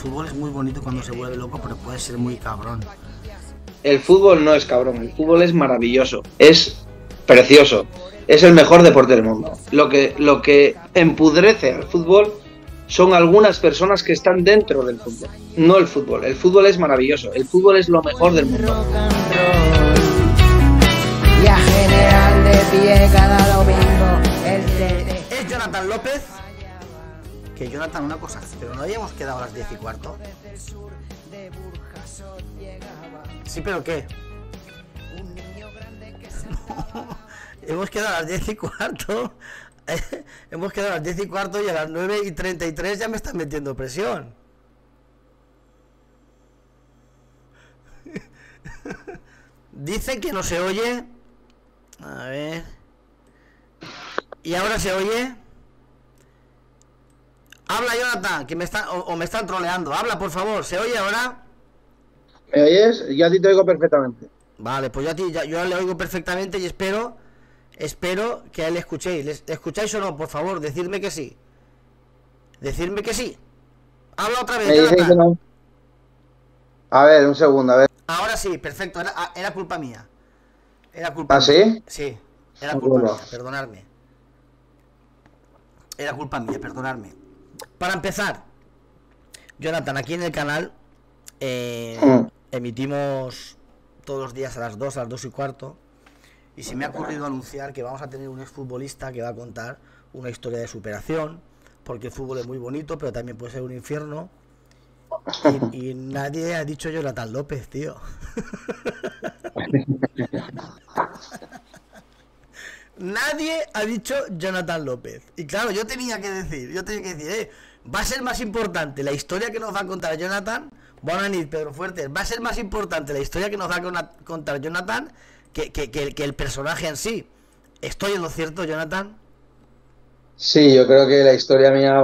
fútbol es muy bonito cuando se vuelve loco, pero puede ser muy cabrón. El fútbol no es cabrón, el fútbol es maravilloso, es precioso, es el mejor deporte del mundo. Lo que empudrece al fútbol son algunas personas que están dentro del fútbol, no el fútbol. El fútbol es maravilloso, el fútbol es lo mejor del mundo. Y a general de pie cada domingo. Es Jonathan López. Que Jonathan, una cosa, pero no habíamos quedado a las 10:15. Sí, pero ¿qué? Hemos quedado a las 10:15. Hemos quedado a las 10:15 y a las 9:33 ya me están metiendo presión. Dicen que no se oye. A ver. ¿Y ahora se oye? Habla, Jonathan, que me están o me están troleando. Habla, por favor. ¿Se oye ahora? ¿Me oyes? Yo a ti te oigo perfectamente. Vale, pues yo a ti yo le oigo perfectamente y espero que a él le escuchéis. ¿Le escucháis o no? Por favor, decidme que sí. Decidme que sí. Habla otra vez, Me dicen que Jonathan. no. A ver, un segundo, a ver. Ahora sí, perfecto. Era culpa mía. Era culpa ¿Ah, mía. sí? Sí, era Ah, culpa bueno. mía, perdonadme. Era culpa mía, perdonadme. Para empezar, Jonathan, aquí en el canal emitimos todos los días a las 2:15. Y se me ha ocurrido anunciar que vamos a tener un exfutbolista que va a contar una historia de superación, porque el fútbol es muy bonito, pero también puede ser un infierno. Y nadie ha dicho Jonathan López, tío. Nadie ha dicho Jonathan López. Y claro, yo tenía que decir, va a ser más importante la historia que nos va a contar Jonathan. Van a venir Pedro Fuertes. Va a ser más importante la historia que nos va a contar Jonathan que el personaje en sí. ¿Estoy en lo cierto, Jonathan? Sí, yo creo que la historia mía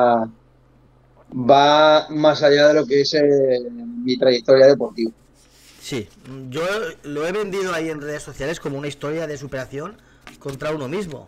va más allá de lo que es mi trayectoria deportiva. Sí, yo lo he vendido ahí en redes sociales como una historia de superación contra uno mismo.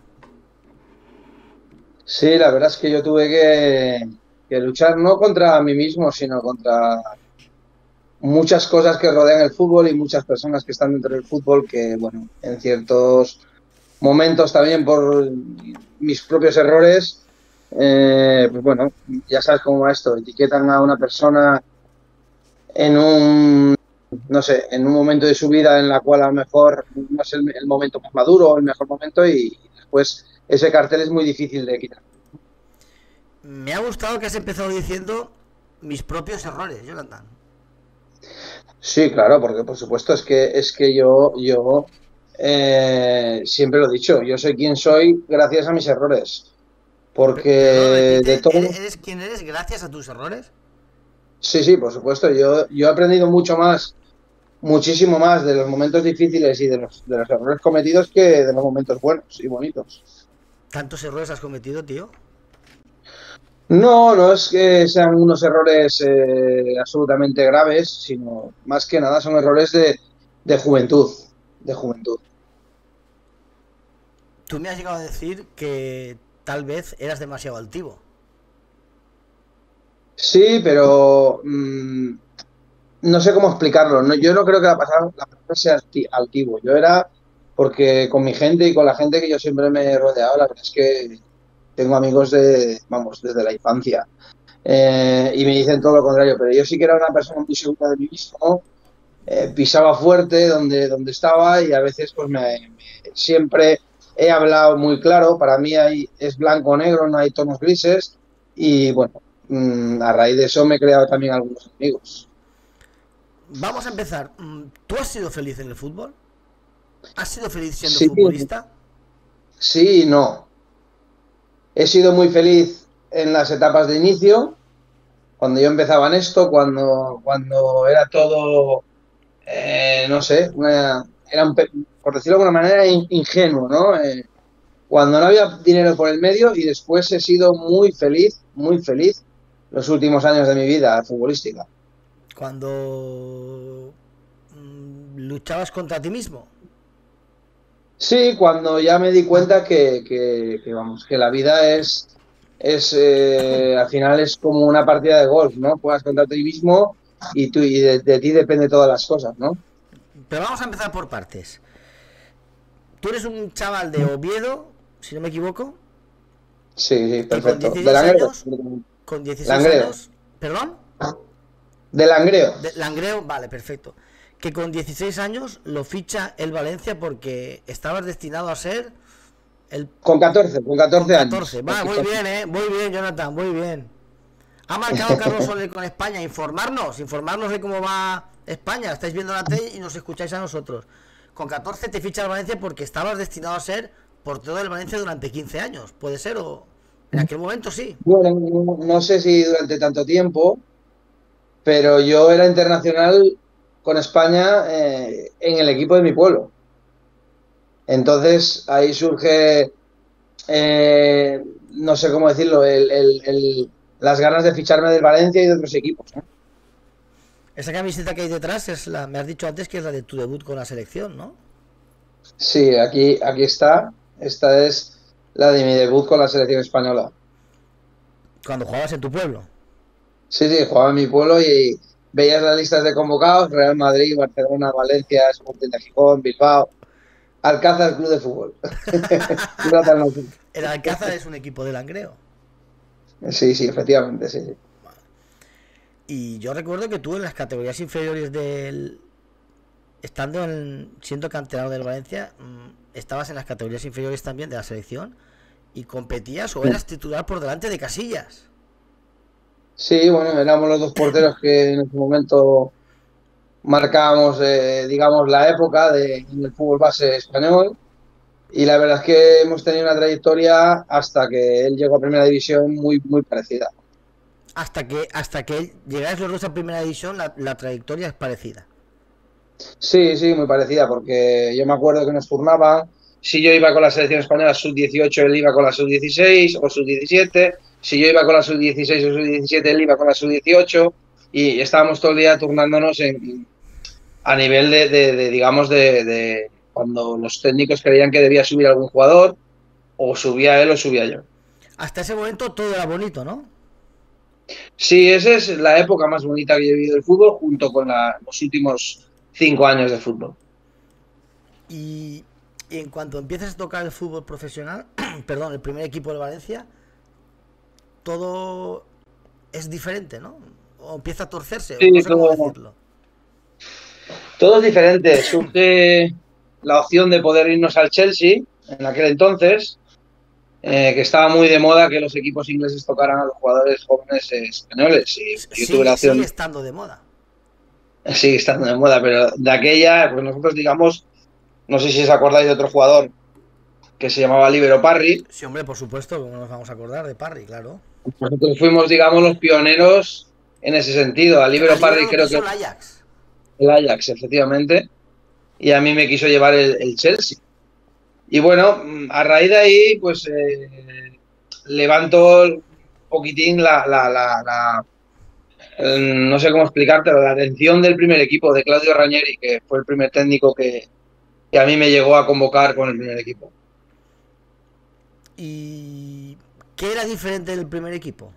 Sí, la verdad es que yo tuve que luchar no contra mí mismo, sino contra muchas cosas que rodean el fútbol y muchas personas que están dentro del fútbol que, bueno, en ciertos momentos también por mis propios errores, pues bueno, ya sabes cómo va esto, etiquetan a una persona en un, no sé, en un momento de su vida en la cual a lo mejor no es el momento más maduro o el mejor momento y después ese cartel es muy difícil de quitar. Me ha gustado que has empezado diciendo mis propios errores, Jonathan. Sí, claro, porque por supuesto es que yo siempre lo he dicho, yo soy quien soy gracias a mis errores, porque Perdón, de repite, todo, ¿eres quien eres gracias a tus errores? sí, sí, por supuesto, yo he aprendido mucho más, muchísimo más de los momentos difíciles y de los errores cometidos que de los momentos buenos y bonitos. ¿Tantos errores has cometido, tío? No, no es que sean unos errores absolutamente graves, sino más que nada son errores de juventud, de juventud. Tú me has llegado a decir que tal vez eras demasiado altivo. Sí, pero no sé cómo explicarlo. Yo no creo que la palabra sea altivo. Yo era porque con mi gente y con la gente que yo siempre me he rodeado, la verdad es que tengo amigos vamos, desde la infancia. Y me dicen todo lo contrario, pero yo sí que era una persona muy segura de mí mismo, pisaba fuerte donde estaba y a veces pues siempre he hablado muy claro. Para mí es blanco o negro, no hay tonos grises y bueno, a raíz de eso me he creado también algunos amigos. Vamos a empezar. ¿Tú has sido feliz en el fútbol? ¿Has sido feliz siendo Sí, futbolista? sí y no. He sido muy feliz en las etapas de inicio, cuando yo empezaba en esto, cuando era todo, no sé, era por decirlo de alguna manera, ingenuo, ¿no? Cuando no había dinero por el medio y después he sido muy feliz los últimos años de mi vida futbolística. Cuando luchabas contra ti mismo. Sí, cuando ya me di cuenta vamos, que la vida es al final es como una partida de golf, ¿no? Juegas contra ti mismo y de ti depende todas las cosas, ¿no? Pero vamos a empezar por partes. Tú eres un chaval de Oviedo, si no me equivoco, Sí, sí, que con perfecto. De 16 Langreo. años, con 16 Langreo. años, ¿perdón? De Langreo. De Langreo, vale, perfecto. Que con 16 años lo ficha el Valencia porque estabas destinado a ser el Con 14 con años. 14. Va, muy bien, muy bien, Jonathan, muy bien. Ha marcado Carlos Soler con España. Informarnos de cómo va España. Estáis viendo la tele y nos escucháis a nosotros. Con 14 te ficha el Valencia porque estabas destinado a ser portero del Valencia durante 15 años. ¿Puede ser? O en aquel momento sí. Bueno, no sé si durante tanto tiempo, pero yo era internacional con España en el equipo de mi pueblo. Entonces ahí surge, no sé cómo decirlo, las ganas de ficharme del Valencia y de otros equipos, ¿no? Esa camiseta que hay detrás es la, me has dicho antes que es la de tu debut con la selección, ¿no? Sí, aquí está. Esta es la de mi debut con la selección española. Cuando jugabas en tu pueblo. Sí, sí, jugaba en mi pueblo y veías las listas de convocados: Real Madrid, Barcelona, Valencia, Sporting de Gijón, Bilbao, Alcázar Club de Fútbol. El Alcázar es un equipo de Langreo. Sí, sí, efectivamente, sí, sí. Y yo recuerdo que tú en las categorías inferiores del... siendo canterano del Valencia, estabas en las categorías inferiores también de la selección y competías o eras titular por delante de Casillas. Sí, bueno, éramos los dos porteros que en ese momento marcábamos, digamos, la época en el fútbol base español. Y la verdad es que hemos tenido una trayectoria hasta que él llegó a Primera División muy, muy parecida. Hasta que llegáis los dos a primera división, la trayectoria es parecida. Sí, sí, muy parecida, porque yo me acuerdo que nos turnaban. Si yo iba con la selección española sub-18, él iba con la sub-16 o sub-17. Si yo iba con la sub-16 o sub-17, él iba con la sub-18. Y estábamos todo el día turnándonos a nivel digamos, de cuando los técnicos creían que debía subir algún jugador, o subía él o subía yo. Hasta ese momento todo era bonito, ¿no? Sí, esa es la época más bonita que yo he vivido del fútbol, junto con los últimos 5 años de fútbol. Y en cuanto empiezas a tocar el fútbol profesional, perdón, el primer equipo de Valencia, todo es diferente, ¿no? O empieza a torcerse, o Sí, no sé cómo decirlo. todo es diferente. Surge la opción de poder irnos al Chelsea en aquel entonces, que estaba muy de moda que los equipos ingleses tocaran a los jugadores jóvenes españoles. Y yo tuve la Sigue opción, estando de moda. sigue estando de moda, pero de aquella, pues nosotros, digamos, no sé si os acordáis de otro jugador que se llamaba Líbero Parry. Sí, hombre, por supuesto, ¿cómo nos vamos a acordar de Parry? Claro. Nosotros fuimos, digamos, los pioneros en ese sentido. A Líbero Parry creo que el Ajax. el Ajax, efectivamente, y a mí me quiso llevar el Chelsea. Y bueno, a raíz de ahí, pues levanto un poquitín no sé cómo explicártelo, la atención del primer equipo de Claudio Ranieri, que fue el primer técnico que a mí me llegó a convocar con el primer equipo. ¿Y qué era diferente del primer equipo?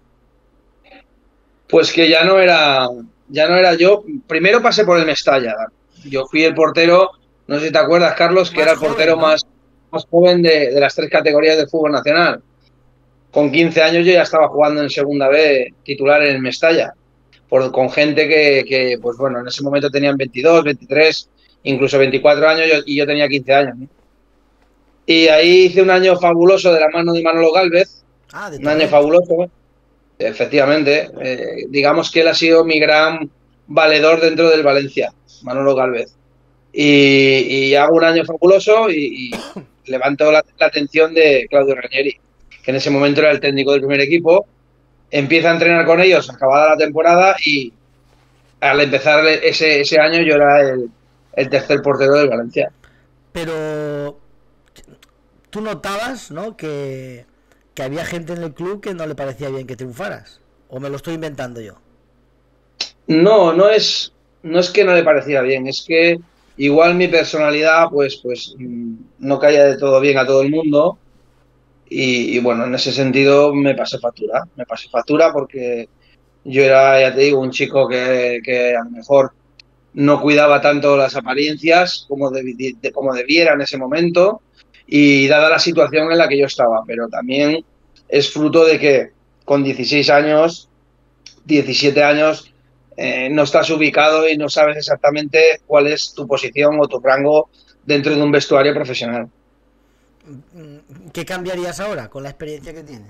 Pues que ya no era yo. Primero pasé por el Mestalla. Yo fui el portero, no sé si te acuerdas, Carlos, que Más era el joven, portero ¿no? más joven de las 3 categorías del fútbol nacional. Con 15 años yo ya estaba jugando en Segunda B titular en el Mestalla, con gente que, pues bueno, en ese momento tenían 22, 23, incluso 24 años y yo tenía 15 años, ¿no? Y ahí hice un año fabuloso de la mano de Manolo Gálvez, De un año Torrent. fabuloso, efectivamente. Digamos que él ha sido mi gran valedor dentro del Valencia, Manolo Gálvez. Y hago un año fabuloso y levanto la atención de Claudio Ranieri, que en ese momento era el técnico del primer equipo. Empieza a entrenar con ellos acabada la temporada y al empezar ese año yo era el tercer portero del Valencia. Pero tú notabas, ¿no? Que había gente en el club que no le parecía bien que triunfaras. ¿O me lo estoy inventando yo? No es que no le pareciera bien, es que igual mi personalidad pues no caía de todo bien a todo el mundo. y bueno, en ese sentido me pasé factura porque yo era, ya te digo, un chico que a lo mejor no cuidaba tanto las apariencias como debiera en ese momento y dada la situación en la que yo estaba, pero también es fruto de que con 16 años, 17 años, no estás ubicado y no sabes exactamente cuál es tu posición o tu rango dentro de un vestuario profesional. ¿Qué cambiarías ahora con la experiencia que tienes?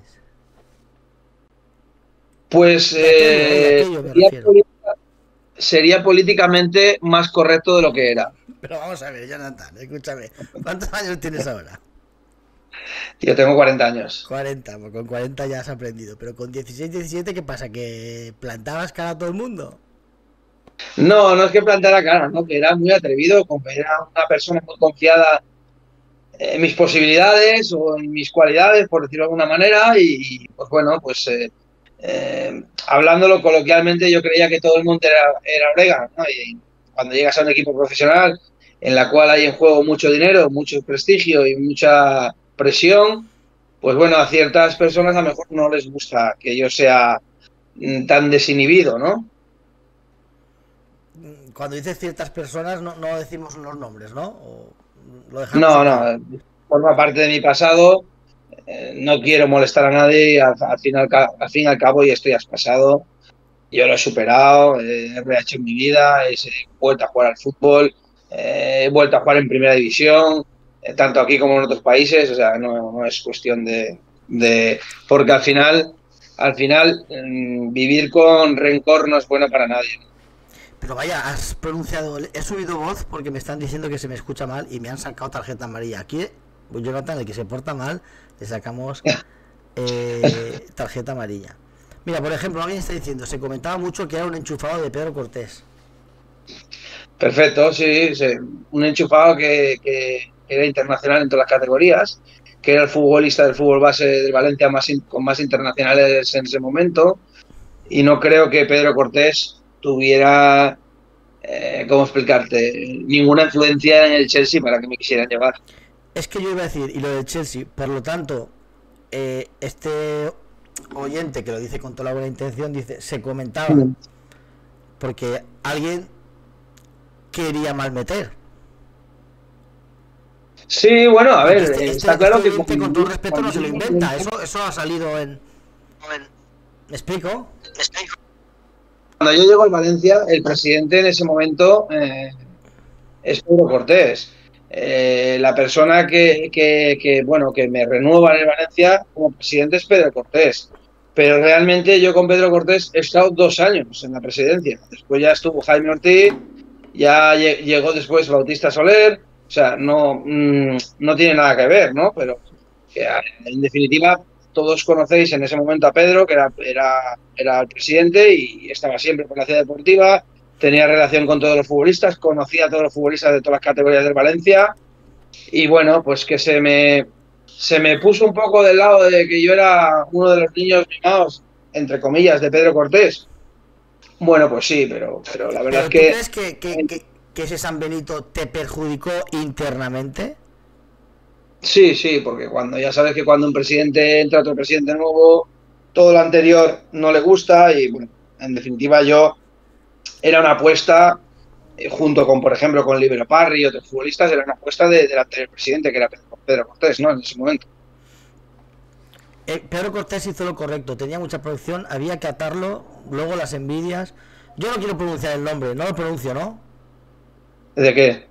Pues De aquello me refiero. sería políticamente más correcto de lo que era. Pero vamos a ver, Jonathan, escúchame. ¿Cuántos años tienes ahora? Yo tengo 40 años. 40, pues con 40 ya has aprendido. Pero con 16, 17, ¿qué pasa? ¿Que plantabas cara a todo el mundo? No, no es que plantara cara, ¿no? Que era muy atrevido, como era una persona muy confiada en mis posibilidades o en mis cualidades, por decirlo de alguna manera, y pues bueno, pues hablándolo coloquialmente, yo creía que todo el mundo era orégano, ¿no? Y cuando llegas a un equipo profesional en la cual hay en juego mucho dinero, mucho prestigio y mucha presión, pues bueno, a ciertas personas a lo mejor no les gusta que yo sea tan desinhibido, ¿no? Cuando dices ciertas personas, no decimos los nombres, ¿no? O lo dejamos No, aquí. no, forma parte de mi pasado. No quiero molestar a nadie y al fin y al cabo ya estoy pasado. Yo lo he superado, he rehecho mi vida, he vuelto a jugar al fútbol, he vuelto a jugar en primera división, tanto aquí como en otros países. O sea, no es cuestión porque al final, vivir con rencor no es bueno para nadie. Pero vaya, has pronunciado. He subido voz porque me están diciendo que se me escucha mal y me han sacado tarjeta amarilla. Aquí, Jonathan, el que se porta mal, le sacamos tarjeta amarilla. Mira, por ejemplo, alguien está diciendo, se comentaba mucho que era un enchufado de Pedro Cortés. Perfecto, sí, sí. Un enchufado que era internacional en todas las categorías, que era el futbolista del fútbol base del Valencia con más internacionales en ese momento, y no creo que Pedro Cortés tuviera, ¿cómo explicarte?, ninguna influencia en el Chelsea para que me quisieran llevar. Es que yo iba a decir, y lo del Chelsea, por lo tanto, este oyente que lo dice con toda la buena intención, dice, se comentaba, porque alguien quería malmeter. Sí, bueno, a Porque ver, está claro que oyente, con todo respeto, no se lo inventa. Eso ha salido en... ¿Me explico? cuando yo llego al Valencia, el presidente en ese momento es Pedro Cortés. La persona bueno, que me renueva en el Valencia como presidente es Pedro Cortés. Pero realmente yo con Pedro Cortés he estado 2 años en la presidencia. Después ya estuvo Jaime Ortiz, ya llegó después Bautista Soler. O sea, no tiene nada que ver, ¿no? Pero en definitiva, todos conocéis en ese momento a Pedro, que era el presidente y estaba siempre por la ciudad deportiva, tenía relación con todos los futbolistas, conocía a todos los futbolistas de todas las categorías del Valencia y bueno, pues que se me puso un poco del lado de que yo era uno de los niños mimados, entre comillas, de Pedro Cortés. Bueno, pues sí, pero la verdad ¿Pero es tú que crees que ese San Benito te perjudicó internamente? sí, porque ya sabes que cuando un presidente entra otro presidente nuevo, todo lo anterior no le gusta y bueno, en definitiva yo era una apuesta, junto con, por ejemplo, con Libero Parry y otros futbolistas, era una apuesta del anterior presidente, que era Pedro Cortés, ¿no? En ese momento. Pedro Cortés hizo lo correcto, tenía mucha producción, había que atarlo, luego las envidias. Yo no quiero pronunciar el nombre, no lo pronuncio, ¿no? ¿De qué?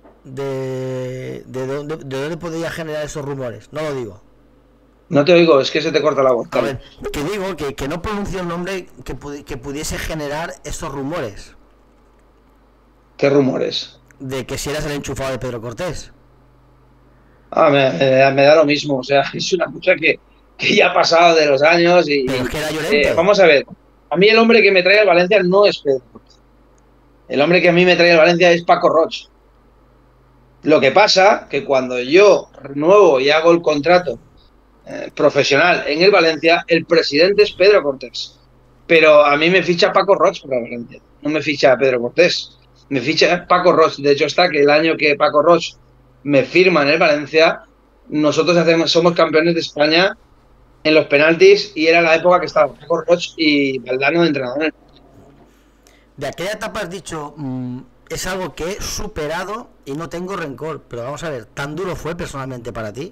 De dónde podría generar esos rumores, no lo digo. No te oigo, es que se te corta la voz. A ver, que digo que no pronuncio el nombre que pudiese generar esos rumores. ¿Qué rumores? De que si eras el enchufado de Pedro Cortés. Me da lo mismo, o sea, es una cosa que ya ha pasado de los años Pero es que era Llorente. Vamos a ver, a mí el hombre que me trae al Valencia no es Pedro Cortés. El hombre que a mí me trae al Valencia es Paco Roig. Lo que pasa que cuando yo renuevo y hago el contrato profesional en el Valencia, el presidente es Pedro Cortés. Pero a mí me ficha Paco Roig para Valencia, no me ficha Pedro Cortés. Me ficha Paco Roig. De hecho está que el año que Paco Roig me firma en el Valencia, nosotros somos campeones de España en los penaltis y era la época que estaba Paco Roig y Valdano de entrenadores. De aquella etapa has dicho, es algo que he superado y no tengo rencor, pero vamos a ver, ¿tan duro fue personalmente para ti?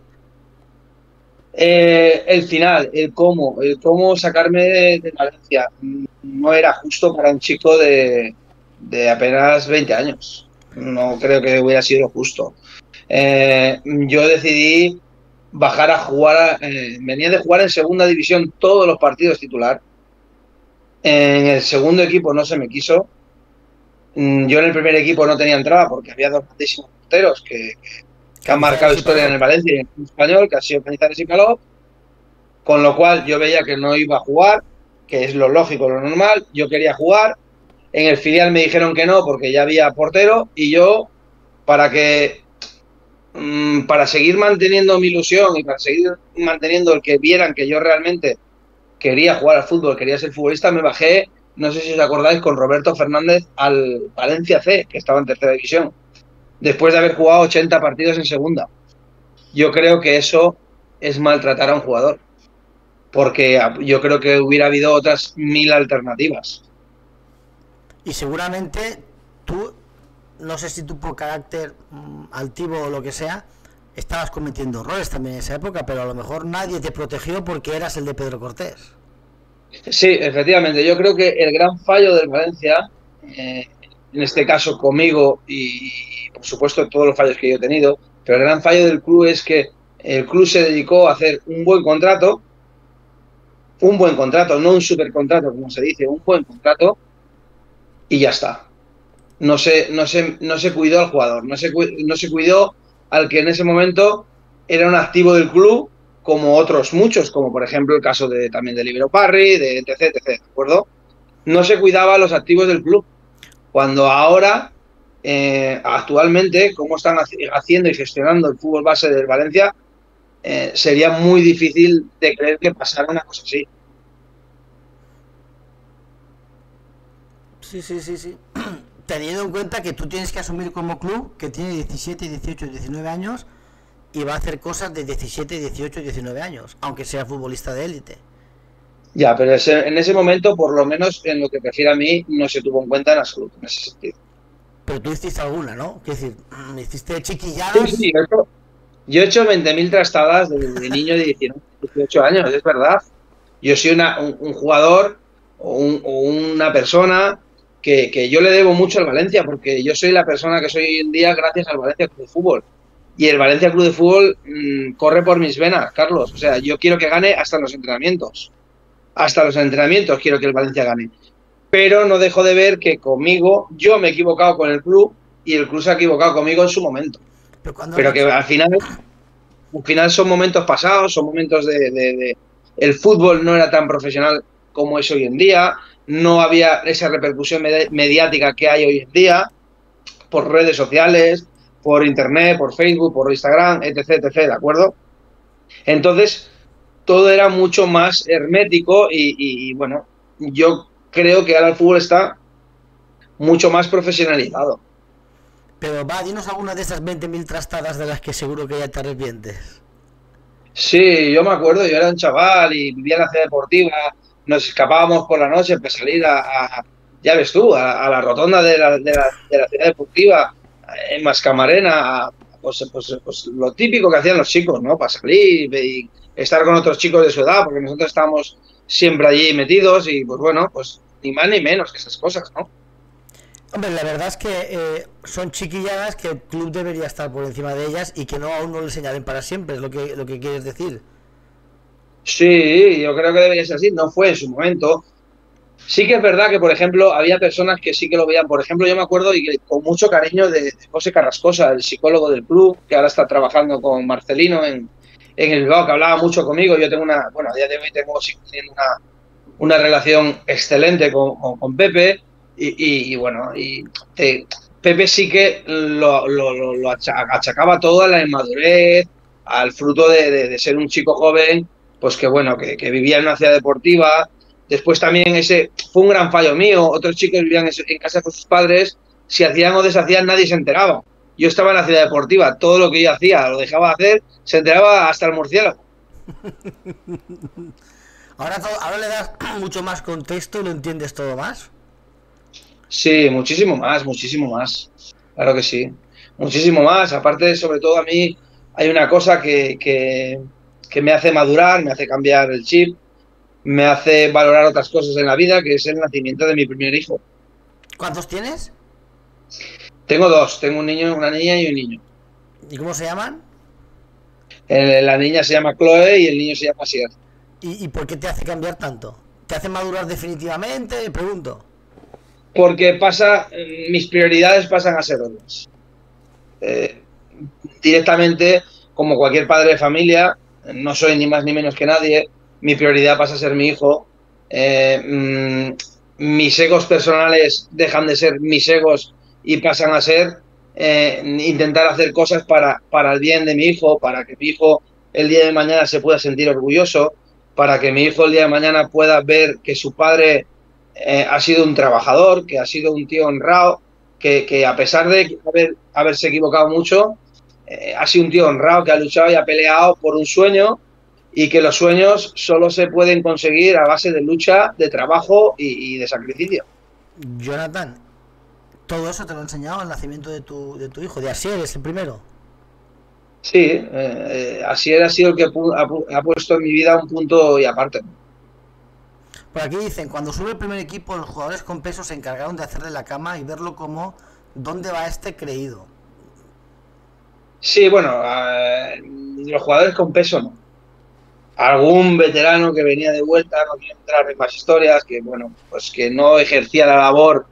El final, el cómo sacarme de Valencia, no era justo para un chico de apenas 20 años. No creo que hubiera sido justo. Yo decidí bajar a jugar, venía de jugar en segunda división todos los partidos titular. En el segundo equipo no se me quiso. Yo en el primer equipo no tenía entrada porque había dos grandísimos porteros que han marcado historia en el Valencia y en el Español, que ha sido Cañizares y Caló, con lo cual yo veía que no iba a jugar, que es lo lógico, lo normal. Yo quería jugar. En el filial me dijeron que no porque ya había portero y yo, para seguir manteniendo mi ilusión y para seguir manteniendo el que vieran que yo realmente quería jugar al fútbol, quería ser futbolista, me bajé, no sé si os acordáis, con Roberto Fernández al Valencia C, que estaba en tercera división, después de haber jugado 80 partidos en segunda. Yo creo que eso es maltratar a un jugador, porque yo creo que hubiera habido otras 1000 alternativas. Y seguramente tú, no sé si tú por carácter altivo o lo que sea, estabas cometiendo errores también en esa época, pero a lo mejor nadie te protegió porque eras el de Pedro Cortés. Sí, efectivamente. Yo creo que el gran fallo del Valencia, en este caso conmigo y por supuesto todos los fallos que yo he tenido, pero el gran fallo del club es que el club se dedicó a hacer un buen contrato, no un supercontrato como se dice, un buen contrato y ya está. No se cuidó al jugador, no se cuidó al que en ese momento era un activo del club, como otros muchos, como por ejemplo el caso también de Libero Parry, de etc, ¿de acuerdo? No se cuidaba a los activos del club, cuando ahora, actualmente, como están haciendo y gestionando el fútbol base del Valencia, sería muy difícil de creer que pasara una cosa así. Sí. Teniendo en cuenta que tú tienes que asumir como club que tiene 17, 18, 19 años y va a hacer cosas de 17, 18, 19 años, aunque sea futbolista de élite. Ya, pero en ese momento, por lo menos en lo que refiere a mí, no se tuvo en cuenta en absoluto, en ese sentido. Pero tú hiciste alguna, ¿no? Es decir, hiciste chiquilladas. Sí, yo he hecho 20.000 trastadas de niño de 19, 18 años, es verdad. Yo soy un jugador o una persona que yo le debo mucho al Valencia, porque yo soy la persona que soy hoy en día gracias al Valencia Club de Fútbol. Y el Valencia Club de Fútbol corre por mis venas, Carlos. O sea, yo quiero que gane hasta los entrenamientos. Hasta los entrenamientos quiero que el Valencia gane. Pero no dejo de ver que conmigo, yo me he equivocado con el club y el club se ha equivocado conmigo en su momento. Pero que al final son momentos pasados, son momentos el fútbol no era tan profesional como es hoy en día, no había esa repercusión mediática que hay hoy en día por redes sociales, por internet, por Facebook, por Instagram, etc, ¿de acuerdo? Entonces, todo era mucho más hermético y bueno, yo creo que ahora el fútbol está mucho más profesionalizado. Pero dinos alguna de esas 20.000 trastadas de las que seguro que ya te arrepientes. Sí, yo me acuerdo, yo era un chaval y vivía en la ciudad deportiva, nos escapábamos por la noche para salir ya ves tú, a la rotonda de la ciudad deportiva, en Mascamarena, pues lo típico que hacían los chicos, ¿no? Para salir y estar con otros chicos de su edad, porque nosotros estábamos siempre allí metidos y pues bueno, pues ni más ni menos que esas cosas, ¿no? Hombre, la verdad es que son chiquilladas que el club debería estar por encima de ellas y que aún no le señalen para siempre, es lo que quieres decir. Sí, yo creo que debería ser así, no fue en su momento. Sí que es verdad que, por ejemplo, había personas que sí que lo veían. Por ejemplo, yo me acuerdo y con mucho cariño de José Carrascosa, el psicólogo del club, que ahora está trabajando con Marcelino en el Bilbao, que hablaba mucho conmigo. Yo tengo a día de hoy sigo teniendo una relación excelente con Pepe. Pepe sí que lo achacaba todo a la inmadurez, al fruto de ser un chico joven, pues que bueno, que vivía en una ciudad deportiva. Después también ese fue un gran fallo mío. Otros chicos vivían en casa con sus padres, si hacían o deshacían nadie se enteraba. Yo estaba en la ciudad deportiva, todo lo que yo hacía lo dejaba de hacer, se enteraba hasta el murciélago. Ahora le das mucho más contexto y lo entiendes todo más. Sí, muchísimo más, muchísimo más. Claro que sí. Muchísimo más. Aparte, sobre todo a mí, hay una cosa que me hace madurar, me hace cambiar el chip, me hace valorar otras cosas en la vida, que es el nacimiento de mi primer hijo. ¿Cuántos tienes? Tengo dos, tengo un niño, una niña y un niño. ¿Y cómo se llaman? La niña se llama Chloe y el niño se llama Sier. ¿Y por qué te hace cambiar tanto? ¿Te hace madurar definitivamente? Me pregunto. Porque mis prioridades pasan a ser otras. Eh, Directamente, como cualquier padre de familia, no soy ni más ni menos que nadie, mi prioridad pasa a ser mi hijo. Mis egos personales dejan de ser mis egos y pasan a ser intentar hacer cosas para el bien de mi hijo, para que mi hijo el día de mañana se pueda sentir orgulloso, para que mi hijo el día de mañana pueda ver que su padre ha sido un trabajador, que ha sido un tío honrado, que a pesar de haberse equivocado mucho, ha sido un tío honrado, que ha luchado y ha peleado por un sueño, y que los sueños solo se pueden conseguir a base de lucha, de trabajo y de sacrificio. Jonathan, todo eso te lo he enseñado el nacimiento de tu hijo, de Asier, es el primero. Sí, Asier ha sido el que ha puesto en mi vida un punto y aparte. Por aquí dicen, cuando sube el primer equipo, los jugadores con peso se encargaron de hacerle la cama y verlo como ¿dónde va este creído? Sí, bueno, los jugadores con peso no. Algún veterano que venía de vuelta, no quiero entrar en más historias, que bueno, pues que no ejercía la labor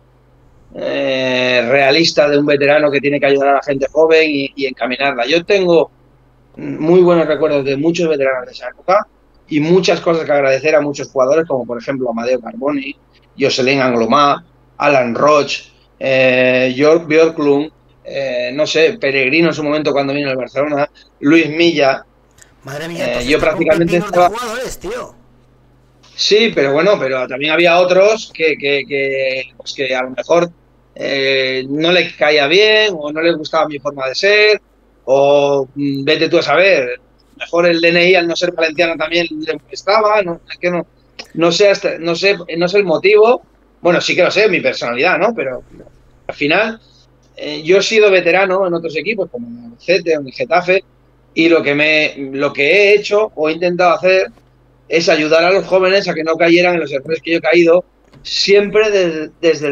realista de un veterano que tiene que ayudar a la gente joven y encaminarla. Yo tengo muy buenos recuerdos de muchos veteranos de esa época y muchas cosas que agradecer a muchos jugadores, como por ejemplo Amadeo Carboni, Jocelyn Anglomá, Alan Roche, Jörg Björklund, no sé, Peregrino en su momento cuando vino al Barcelona, Luis Milla. Madre mía, Yo prácticamente estaba... de jugadores, tío. Sí, pero bueno, pero también había otros pues que a lo mejor no le caía bien o no le gustaba mi forma de ser o vete tú a saber. Mejor el DNI al no ser valenciano también le molestaba, no, es que no sé, no sé el motivo. Bueno, sí que lo sé, mi personalidad, ¿no? Pero al final yo he sido veterano en otros equipos como en el Cete o en el Getafe y lo que he hecho o he intentado hacer es ayudar a los jóvenes a que no cayeran en los errores que yo he caído, siempre desde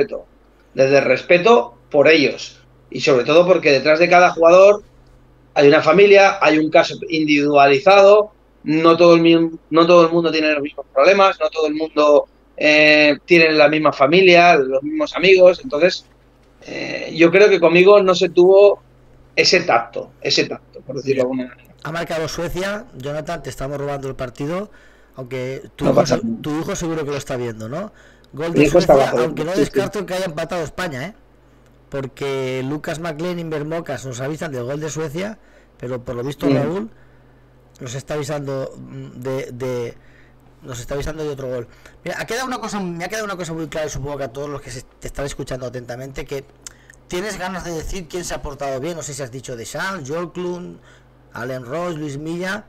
el respeto por ellos y sobre todo porque detrás de cada jugador hay una familia, hay un caso individualizado, no todo el mundo tiene los mismos problemas, no todo el mundo tiene la misma familia, los mismos amigos, entonces yo creo que conmigo no se tuvo ese tacto, por decirlo de alguna manera. Ha marcado Suecia, Jonathan, te estamos robando el partido, aunque tu hijo seguro que lo está viendo, ¿no? Gol de Suecia, aunque no descarto que haya empatado España, ¿eh? Porque Lucas McLean y Bermocas nos avisan del gol de Suecia, pero por lo visto Raúl nos está avisando de otro gol. Mira, me ha quedado una cosa muy clara y supongo que a todos los que te están escuchando atentamente, que tienes ganas de decir quién se ha portado bien. No sé si has dicho Deschamps, Björklund, Alan Roche, Luis Milla,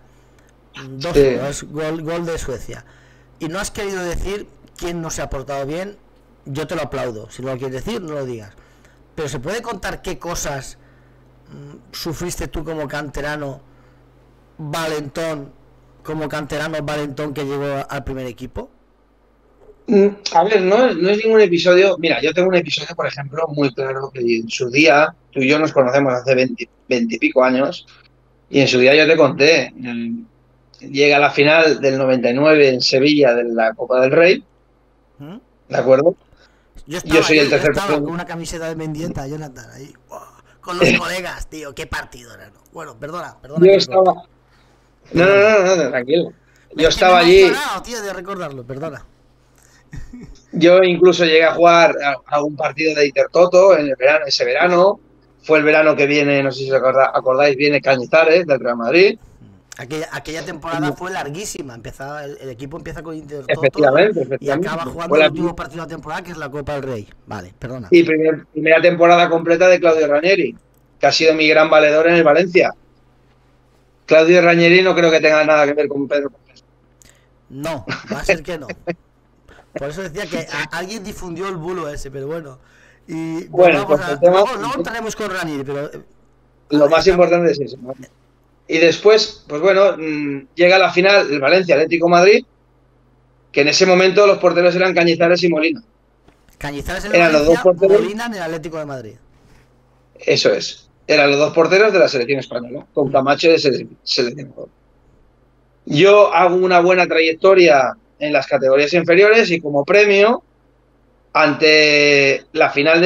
gol de Suecia. Y no has querido decir quién no se ha portado bien. Yo te lo aplaudo. Si no lo quieres decir, no lo digas. Pero ¿se puede contar qué cosas sufriste tú como canterano valentón que llegó al primer equipo? A ver, no es ningún episodio. Mira, yo tengo un episodio, por ejemplo, muy claro, que en su día, tú y yo nos conocemos hace 20 y pico años, y en su día yo te conté, llega la final del 99 en Sevilla de la Copa del Rey, ¿de acuerdo? Yo soy el tercer con una camiseta de Mendieta, Jonathan, ahí, con los colegas, tío, qué partido era, ¿no? Bueno, perdona. Yo estaba... No, tranquilo. Yo estaba allí... tío, de recordarlo, perdona. Yo incluso llegué a jugar a un partido de Intertoto en ese verano. Fue el verano que viene, no sé si os acordáis, viene Cañizares del Real Madrid. Aquella temporada fue larguísima. El equipo empieza con Intertoto efectivamente. Y acaba jugando el último partido de la temporada, que es la Copa del Rey. Vale, perdona. Y primera temporada completa de Claudio Ranieri, que ha sido mi gran valedor en el Valencia. Claudio Ranieri no creo que tenga nada que ver con Pedro Portal. No, va a ser que no. Por eso decía que alguien difundió el bulo ese, pero bueno. Y Bueno, vamos pues a, el tema, luego entraremos con Ranieri, pero lo más importante es eso, ¿no? Y después, pues bueno, llega la final el Valencia Atlético de Madrid, que en ese momento los porteros eran Cañizares y Molina. Cañizares en el Eran los dos Valencia, porteros, Molina en el Atlético de Madrid. eso es. Eran los dos porteros de la selección española, con Camacho de seleccionador. Yo hago una buena trayectoria en las categorías inferiores y como premio, ante la final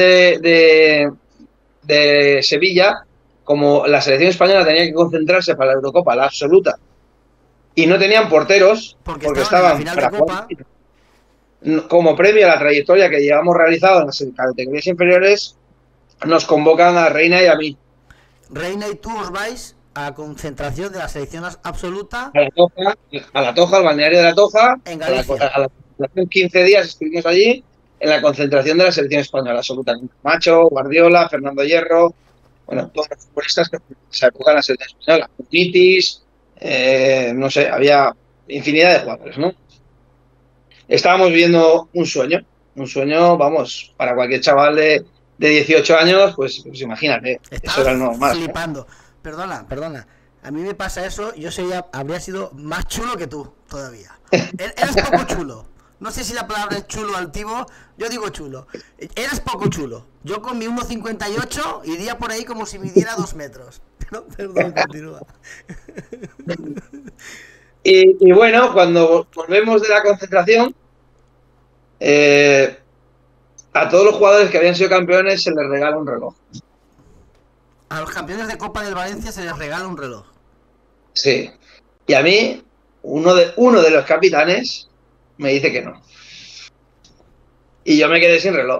de Sevilla, como la selección española tenía que concentrarse para la Eurocopa, la absoluta, y no tenían porteros, Porque estaban en la estaban final para de Copa. como premio a la trayectoria que llevamos realizado en las categorías inferiores, nos convocan a Reina y a mí. Reina y tú os vais a la concentración de la selección absoluta A la Toja, al balneario de la Toja, en Galicia. a la concentración 15 días estuvimos allí en la concentración de la selección española absoluta. Macho, Guardiola, Fernando Hierro, bueno, todos los futbolistas que en esa época en la selección española. Nitis, no sé, había infinidad de jugadores, ¿no? Estábamos viviendo un sueño, vamos, para cualquier chaval de 18 años, pues imagínate, eso era Estaba el normal, ¿no? flipando. Perdona. A mí me pasa eso, habría sido más chulo que tú, todavía. Eras poco chulo. No sé si la palabra es chulo altivo, yo digo chulo. Eras poco chulo. Yo con mi 1,58 iría por ahí como si midiera 2 metros. Pero, perdón, continúa. Y bueno, cuando volvemos de la concentración, a todos los jugadores que habían sido campeones se les regala un reloj. A los campeones de Copa del Valencia se les regala un reloj. Sí. Y a mí, uno de los capitanes me dice que no. Y yo me quedé sin reloj.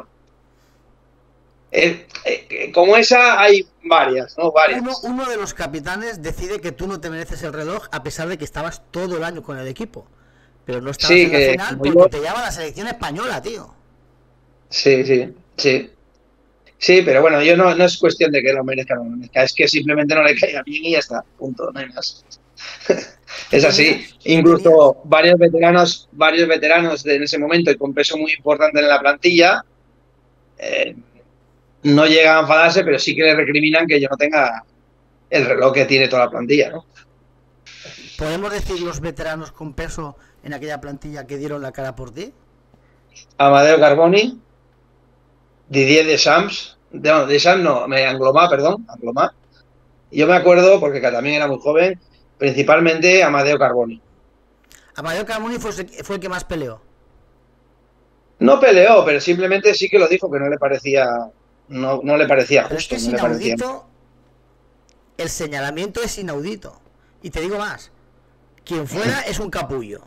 Como esa hay varias, ¿no? Varias. Uno de los capitanes decide que tú no te mereces el reloj a pesar de que estabas todo el año con el equipo. Pero no estabas en la final porque te llama la selección española, tío. Sí. Sí, pero bueno, yo no es cuestión de que lo merezca o no lo merezca, es que simplemente no le caiga bien y ya está, punto, no hay más. Es así. Incluso varios veteranos en ese momento y con peso muy importante en la plantilla no llegan a enfadarse, pero sí que le recriminan que yo no tenga el reloj que tiene toda la plantilla, ¿no? ¿Podemos decir los veteranos con peso en aquella plantilla que dieron la cara por ti? Amadeo Carboni, Didier Deschamps, Anglomá. Yo me acuerdo, porque también era muy joven, principalmente Amadeo Carboni. Amadeo Carboni fue el que más peleó. No peleó, pero simplemente sí que lo dijo que no le parecía Pero justo. es que es no le parecía... inaudito. El señalamiento es inaudito. Y te digo más. Quien fuera es un capullo.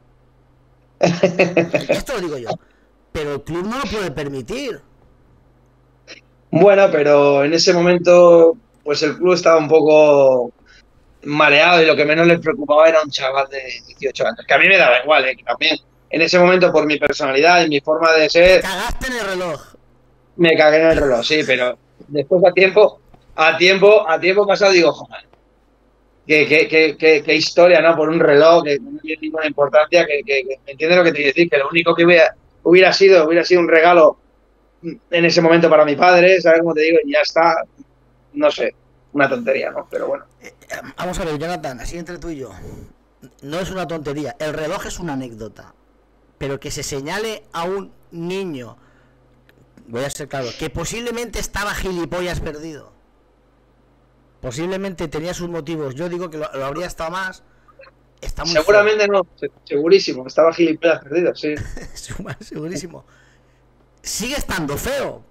Esto lo digo yo. Pero el club no lo puede permitir. Bueno, pero en ese momento, pues el club estaba un poco mareado y lo que menos les preocupaba era un chaval de 18 años. Que a mí me daba igual, que también en ese momento por mi personalidad y mi forma de ser... Cagaste en el reloj. Me cagué en el reloj, sí, pero después a tiempo pasado digo, joder, qué historia, ¿no? Por un reloj que no tiene ninguna importancia, que entiende lo que te quiero decir, que lo único que hubiera sido un regalo en ese momento para mi padre, ¿sabes cómo te digo? Y ya está, no sé, una tontería, ¿no? Pero bueno. Vamos a ver, Jonathan, así entre tú y yo. No es una tontería, el reloj es una anécdota. Pero que se señale a un niño, voy a ser claro, que posiblemente estaba gilipollas perdido. Posiblemente tenía sus motivos. Yo digo que lo habría estado más. Está muy seguramente feo. No, segurísimo, estaba gilipollas perdido, sí. Segurísimo. Sigue estando feo.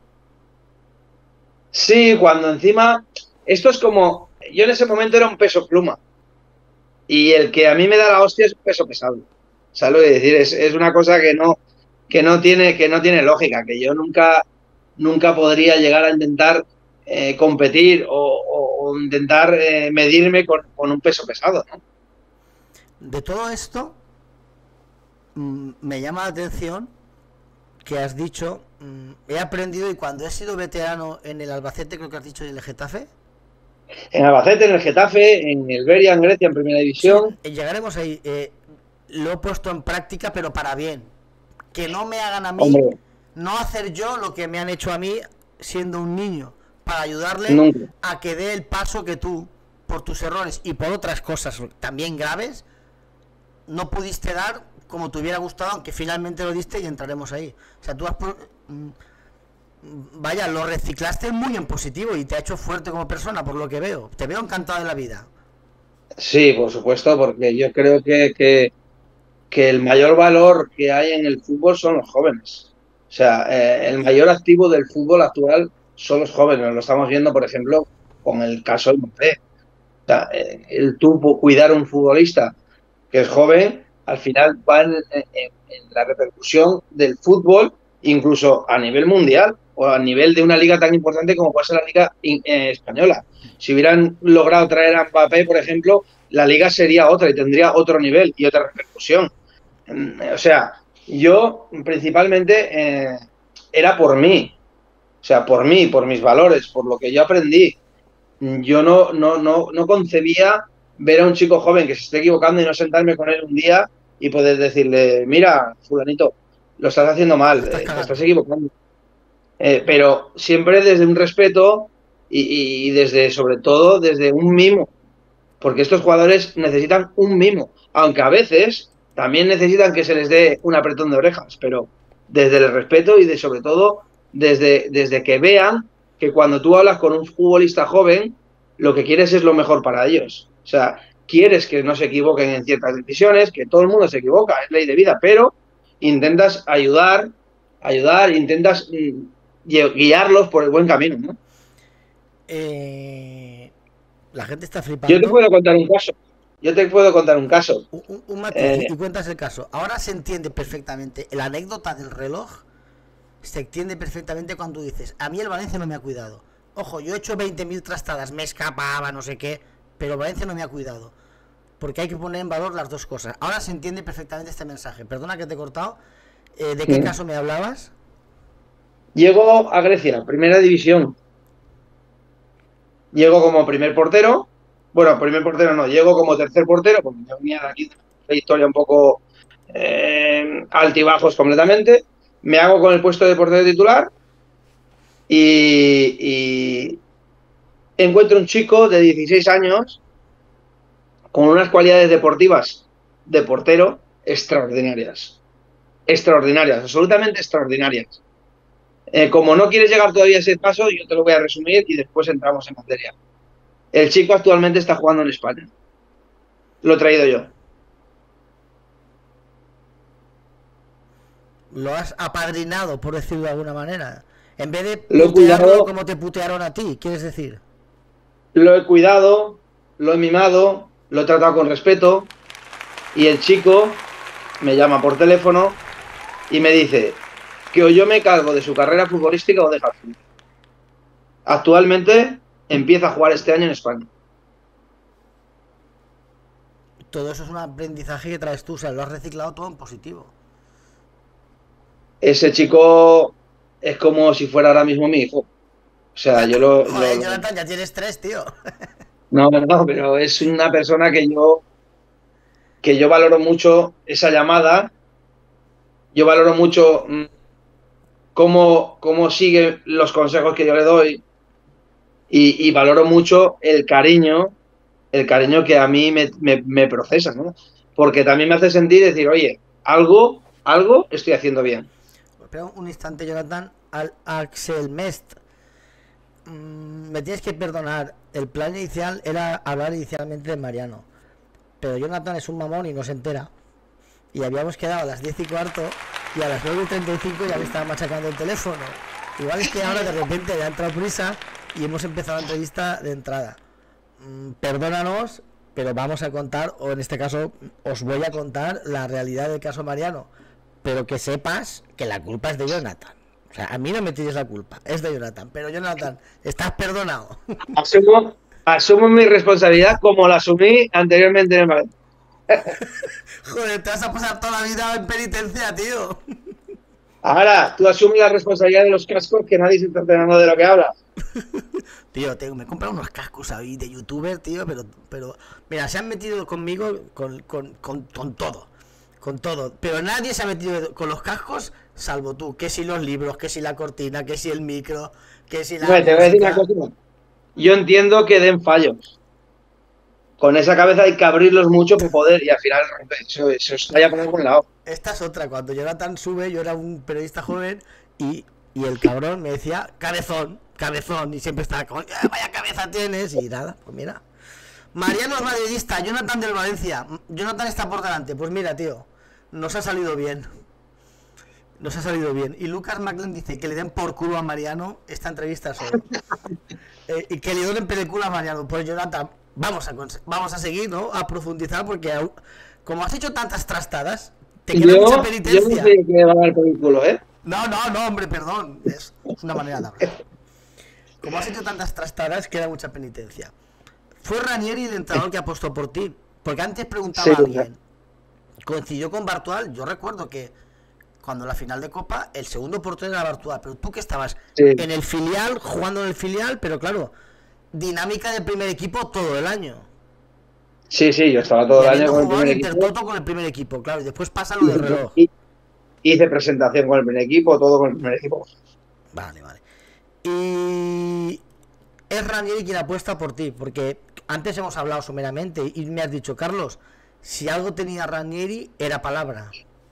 Sí, cuando encima, esto es como, yo en ese momento era un peso pluma y el que a mí me da la hostia es un peso pesado. ¿Sabes lo que decir? Es una cosa que no tiene lógica, que yo nunca podría llegar a intentar competir o intentar medirme con un peso pesado, ¿no? De todo esto, me llama la atención que has dicho, he aprendido y cuando he sido veterano en el Albacete, creo que has dicho, en el Getafe. En Albacete, en el Getafe, en el Beria, en Grecia, en Primera Sí, División. llegaremos ahí. Lo he puesto en práctica, pero para bien. Que no me hagan a mí, Hombre, no hacer yo lo que me han hecho a mí siendo un niño, para ayudarle nunca. a que dé el paso que tú, por tus errores y por otras cosas también graves, no pudiste dar como te hubiera gustado, aunque finalmente lo diste y entraremos ahí. O sea, vaya, lo reciclaste muy en positivo y te ha hecho fuerte como persona, por lo que veo. Te veo encantado de la vida. Sí, por supuesto, porque yo creo que el mayor valor que hay en el fútbol son los jóvenes. O sea, el mayor activo del fútbol actual son los jóvenes. Lo estamos viendo, por ejemplo, con el caso de Mbappé. O sea, el tú cuidar a un futbolista que es joven, al final va en la repercusión del fútbol, incluso a nivel mundial o a nivel de una liga tan importante como puede ser la Liga Española. Si hubieran logrado traer a Mbappé, por ejemplo, la liga sería otra y tendría otro nivel y otra repercusión. O sea, yo principalmente era por mí, o sea, por mí, por mis valores, por lo que yo aprendí. Yo no concebía ver a un chico joven que se esté equivocando y no sentarme con él un día y poder decirle, mira, fulanito, lo estás haciendo Te mal, estás te estás cagando. equivocando. Pero siempre desde un respeto y desde, sobre todo, desde un mimo, porque estos jugadores necesitan un mimo, aunque a veces también necesitan que se les dé un apretón de orejas, pero desde el respeto y sobre todo desde que vean que cuando tú hablas con un futbolista joven, lo que quieres es lo mejor para ellos. O sea, quieres que no se equivoquen en ciertas decisiones, que todo el mundo se equivoca, es ley de vida, pero intentas intentas guiarlos por el buen camino, ¿no? La gente está Yo te flipando. puedo contar un caso. Yo te puedo contar un caso. Un matiz Eh, y cuentas el caso. Ahora se entiende perfectamente. La anécdota del reloj se entiende perfectamente cuando dices, a mí el Valencia no me ha cuidado. Ojo, yo he hecho 20.000 trastadas, me escapaba, no sé qué, pero Valencia no me ha cuidado. Porque hay que poner en valor las dos cosas. Ahora se entiende perfectamente este mensaje. Perdona que te he cortado. ¿De qué caso me hablabas? Llego a Grecia, primera división. Llego como primer portero. Bueno, primer portero no, llego como tercer portero, porque yo venía de aquí de una historia un poco altibajos completamente. Me hago con el puesto de portero titular y encuentro un chico de 16 años con unas cualidades deportivas de portero extraordinarias. Extraordinarias, absolutamente extraordinarias. Como no quieres llegar todavía a ese paso, yo te lo voy a resumir y después entramos en materia. El chico actualmente está jugando en España. Lo he traído yo. Lo has apadrinado, por decirlo de alguna manera. En vez de Lo he putearlo cuidado, como te putearon a ti, ¿quieres decir? lo he cuidado, lo he mimado, lo he tratado con respeto y el chico me llama por teléfono y me dice que o yo me cargo de su carrera futbolística o deja el fútbol. Actualmente empieza a jugar este año en España. Todo eso es un aprendizaje que traes tú, o sea, lo has reciclado todo en positivo. Ese chico es como si fuera ahora mismo mi hijo. O sea, yo Joder, Jonathan, ya tienes tres, tío. no, pero es una persona que yo valoro mucho esa llamada, yo valoro mucho cómo sigue los consejos que yo le doy y valoro mucho el cariño que a mí me procesa, ¿no? Porque también me hace sentir decir, oye, algo estoy haciendo bien. Espera un instante, Jonathan. Axel Mest, me tienes que perdonar. El plan inicial era hablar inicialmente de Mariano. Pero Jonathan es un mamón y no se entera. Y habíamos quedado a las 10:15 y a las 9:35 ya me estaba machacando el teléfono. Igual es que ahora de repente le ha entrado prisa y hemos empezado la entrevista de entrada. Perdónanos, pero vamos a contar, o en este caso os voy a contar la realidad del caso Mariano. Pero que sepas que la culpa es de Jonathan. O sea, a mí no me tires la culpa, es de Jonathan. Pero Jonathan, estás perdonado. Asumo mi responsabilidad como la asumí anteriormente en el Valencia. Joder, te vas a pasar toda la vida en penitencia, tío. Ahora, tú asumes la responsabilidad de los cascos que nadie se está enterando de lo que habla. Tío, me he comprado unos cascos ahí de youtuber, tío, pero mira, se han metido conmigo con todo. Con todo. Pero nadie se ha metido con los cascos, salvo tú. Que si los libros, que si la cortina, que si el micro, que si la Bueno, te voy a decir una música. cosa. Yo entiendo que den fallos. Con esa cabeza hay que abrirlos mucho para poder y al final eso está ya por algún lado. Esta es otra. Cuando Jonathan sube, yo era un periodista joven y el cabrón me decía cabezón, cabezón. Y siempre estaba como, vaya cabeza tienes. Y nada, pues mira. Mariano es madridista, Jonathan del Valencia. Jonathan está por delante. Pues mira, tío, nos ha salido bien. Nos ha salido bien. Y Lucas Macklin dice que le den por culo a Mariano esta entrevista solo. Y que le den por culo a Mariano. Pues Jonathan, vamos a seguir, ¿no? A profundizar porque como has hecho tantas trastadas, te queda mucha Yo no penitencia. sé qué va a dar por el culo, ¿eh? No, hombre, perdón. Es una manera de hablar. Como has hecho tantas trastadas, queda mucha penitencia. Fue Ranieri el entrenador que apostó por ti. Porque antes preguntaba a alguien. Coincidió con Bartual. Yo recuerdo que cuando la final de Copa, el segundo portero era Bartual. Pero tú que estabas en el filial, jugando en el filial, pero claro, dinámica de primer equipo todo el año. Sí, yo estaba todo el año con el primer equipo. Intertoto con el primer equipo, claro. Y después pasa lo del reloj. Hice presentación con el primer equipo, todo con el primer equipo. Vale. Y es Ranieri quien apuesta por ti, porque antes hemos hablado someramente y me has dicho, Carlos, si algo tenía Ranieri era palabra.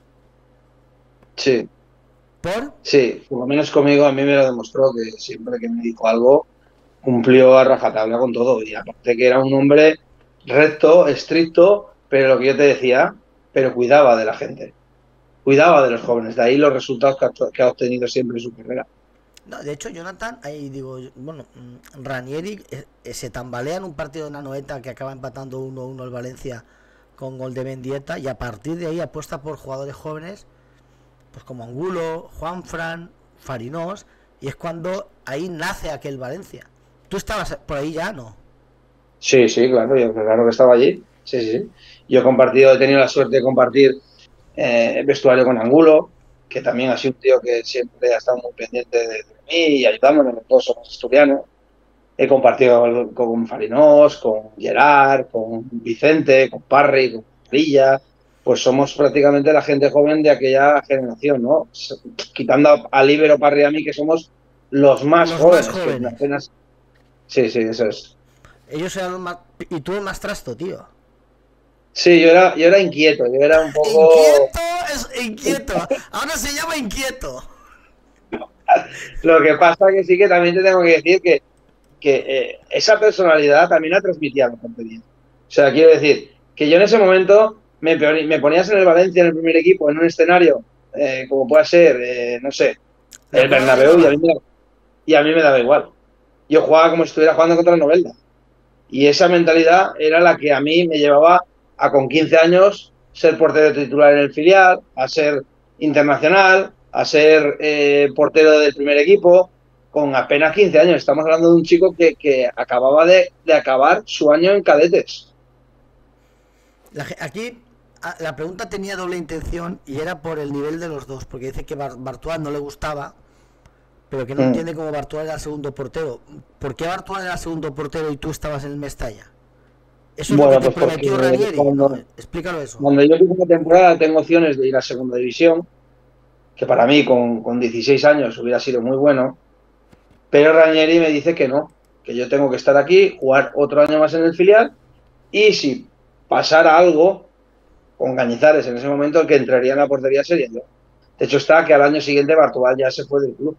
Sí. ¿Por? Sí, por lo menos conmigo a mí me lo demostró que siempre que me dijo algo cumplió a rajatabla con todo. Y aparte que era un hombre recto, estricto, pero lo que yo te decía, pero cuidaba de la gente. Cuidaba de los jóvenes. De ahí los resultados que ha obtenido siempre en su carrera. No, de hecho, Jonathan, ahí digo, bueno, Ranieri se tambalea en un partido de Anoeta que acaba empatando 1-1 el Valencia con gol de Mendieta y a partir de ahí apuesta por jugadores jóvenes pues como Angulo, Juanfran, Farinós, y es cuando ahí nace aquel Valencia. ¿Tú estabas por ahí ya, no? Sí, claro, yo claro que estaba allí. Sí. Yo he tenido la suerte de compartir vestuario con Angulo, que también ha sido un tío que siempre ha estado muy pendiente de mí y ayudándome, los dos somos asturianos. He compartido con Farinós, con Gerard, con Vicente, con Parry, con Marilla. Pues somos prácticamente la gente joven de aquella generación, ¿no? Quitando a Líbero, Parry y a mí, que somos los más jóvenes. Apenas... Sí, eso es. Ellos eran los más... Y tú el más trasto, tío. Sí, yo era inquieto, yo era un poco... Inquieto. Ahora se llama inquieto. Lo que pasa que sí que también te tengo que decir que esa personalidad también la transmitía bastante bien. O sea, quiero decir que yo en ese momento me ponías en el Valencia, en el primer equipo, en un escenario como pueda ser, no sé, el Bernabéu, y a mí me daba igual. Yo jugaba como si estuviera jugando contra el Novelda. Y esa mentalidad era la que a mí me llevaba a con 15 años ser portero titular en el filial, a ser internacional, a ser portero del primer equipo, con apenas 15 años. Estamos hablando de un chico que acababa de acabar su año en cadetes. Aquí la pregunta tenía doble intención y era por el nivel de los dos, porque dice que Bartual no le gustaba, pero que no entiende cómo Bartual era el segundo portero. ¿Por qué Bartual era el segundo portero y tú estabas en el Mestalla? Eso es lo que te prometió Ranieri. Explícalo eso. Cuando yo empiezo la temporada tengo opciones de ir a segunda división, que para mí con 16 años hubiera sido muy bueno, pero Ranieri me dice que no, que yo tengo que estar aquí, jugar otro año más en el filial, y si pasara algo con Cañizares en ese momento, el que entraría en la portería sería yo. De hecho está que al año siguiente Bartual ya se fue del club.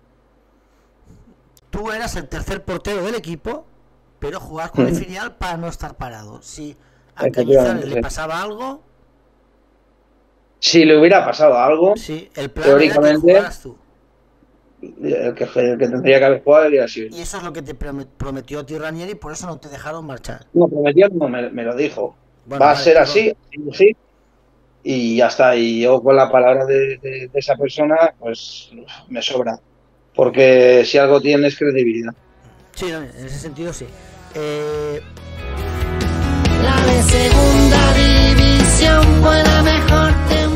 Tú eras el tercer portero del equipo, pero jugabas con el filial para no estar parado. Si a Cañizares le pasaba algo... Si le hubiera pasado algo, sí, el plan teóricamente, era que tú. El que tendría que haber jugado habría sido. Y eso es lo que te prometió a ti Ranieri, por eso no te dejaron marchar. No, prometió, no, me lo dijo. Bueno, va a ser así, sí, y ya está. Y yo con la palabra de esa persona, pues me sobra. Porque si algo tiene es credibilidad. Sí, no, en ese sentido sí. La de segunda división fue la mejor temporada.